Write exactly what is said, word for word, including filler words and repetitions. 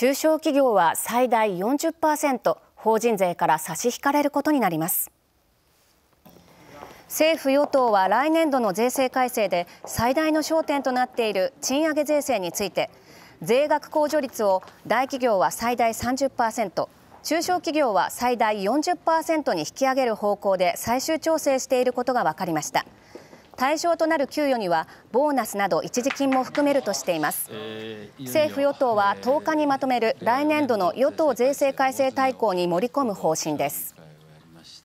中小企業は最大 よんじゅっパーセント 法人税から差し引かれることになります。政府与党は来年度の税制改正で最大の焦点となっている賃上げ税制について、税額控除率を大企業は最大 さんじゅっパーセント、中小企業は最大 よんじゅっパーセント に引き上げる方向で最終調整していることが分かりました。対象となる給与にはボーナスなど一時金も含めるとしています。政府与党はとおかにまとめる来年度の与党税制改正大綱に盛り込む方針です。